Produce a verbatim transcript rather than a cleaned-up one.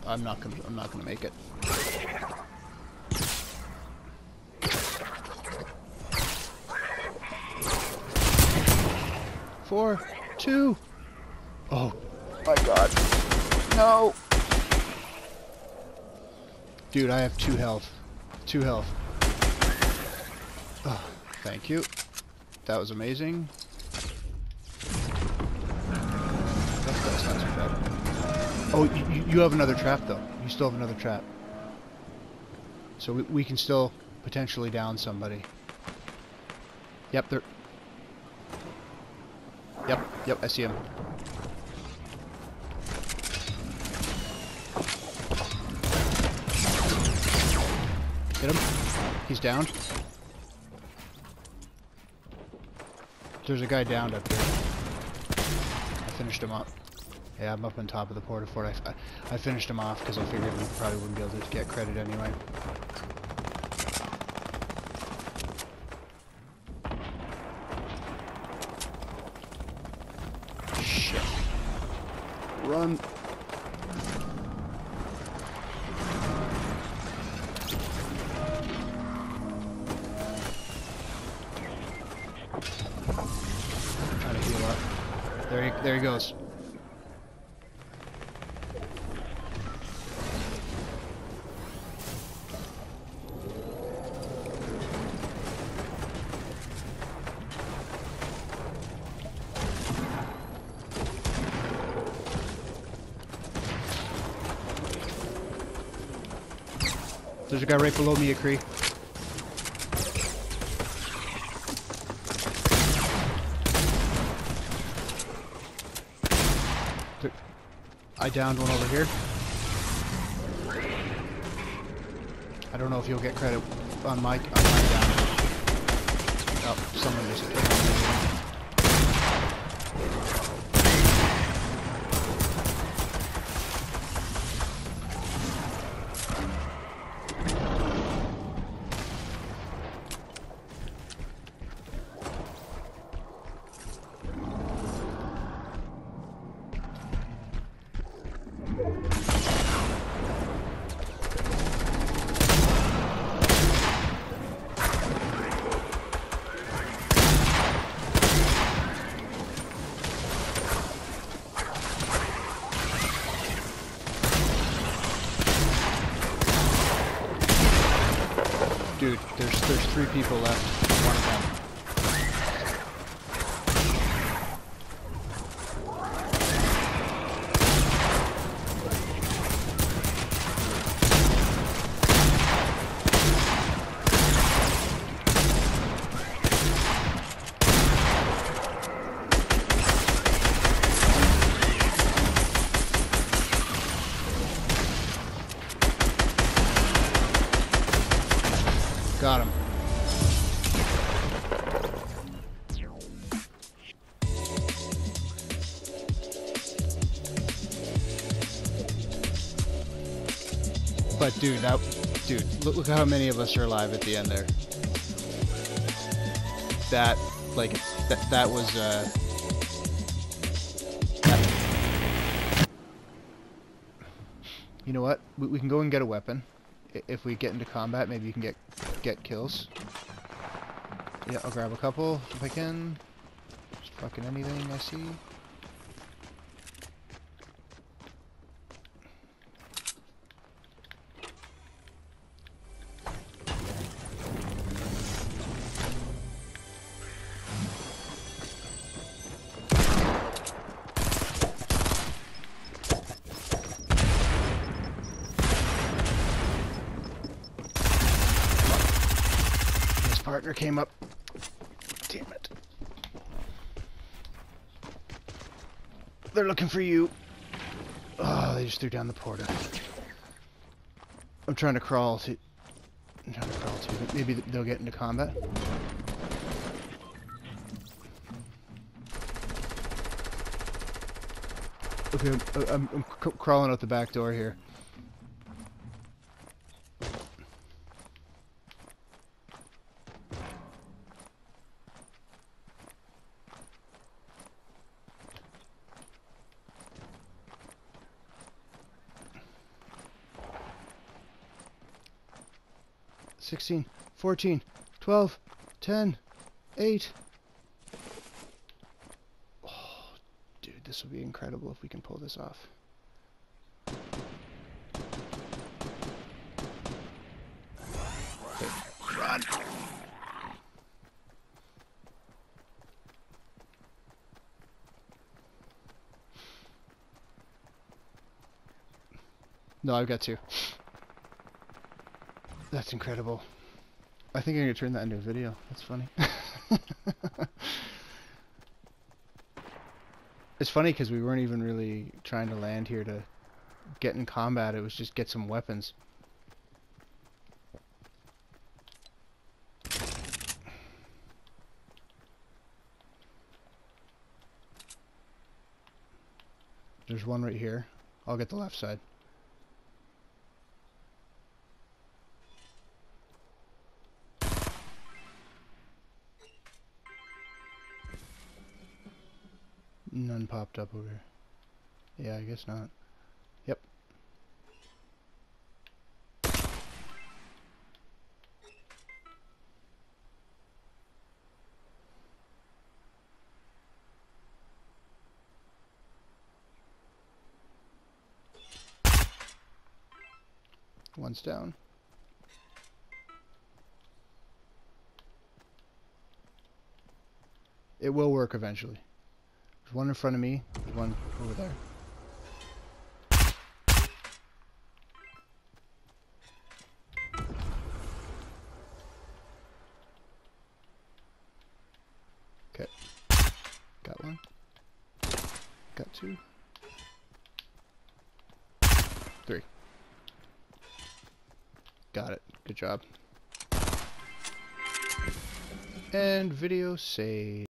I'm not gonna. I'm not gonna make it. Four, two. Oh my God! No, dude, I have two health. Two health. Oh, thank you. That was amazing. That's, that's not too bad. Oh, you, you have another trap though. You still have another trap. So we, we can still potentially down somebody. Yep, they're... Yep, yep, I see him. Hit him. He's down. There's a guy downed up here. I finished him up. Yeah, I'm up on top of the porta fort. I, I, I finished him off because I figured we probably wouldn't be able to get credit anyway. Shit. Run. Trying to heal up. There he, there he goes. There's a guy right below me, Akri. I downed one over here. I don't know if you'll get credit on my, on my down. Oh, someone just hit me. Dude, there's there's three people left. One of them. Got him. But dude, that dude, look, look how many of us are alive at the end there. That, like, that that was uh. That. You know what? We, we can go and get a weapon. If we get into combat, maybe you can get get kills. Yeah, I'll grab a couple if I can. Just fucking anything I see. Partner came up. Damn it. They're looking for you. Oh, they just threw down the porta. I'm trying to crawl to... I'm trying to crawl to... Maybe they'll get into combat. Okay, I'm, I'm, I'm crawling out the back door here. sixteen, fourteen, twelve, ten, eight. Oh, dude, this will be incredible if we can pull this off. Okay, run! No, I've got two. That's incredible. I think I'm gonna turn that into a video. That's funny. It's funny because we weren't even really trying to land here to get in combat. It was just get some weapons. There's one right here. I'll get the left side. None popped up over here. Yeah, I guess not. Yep. One's down. It will work eventually. There's one in front of me, there's one over there. Okay. Got one. Got two. Three. Got it. Good job. And video saved.